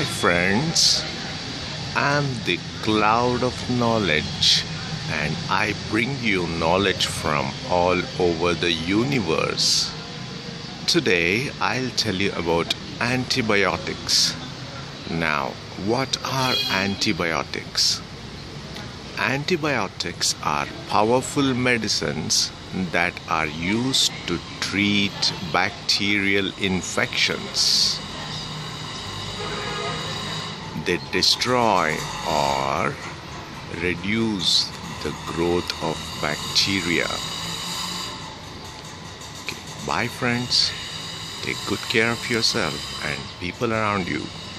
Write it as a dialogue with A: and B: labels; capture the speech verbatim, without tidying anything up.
A: Hi friends, I'm the cloud of knowledge and I bring you knowledge from all over the universe. Today I'll tell you about antibiotics. Now, what are antibiotics? Antibiotics are powerful medicines that are used to treat bacterial infections. They destroy or reduce the growth of bacteria. Okay, bye friends. Take good care of yourself and people around you.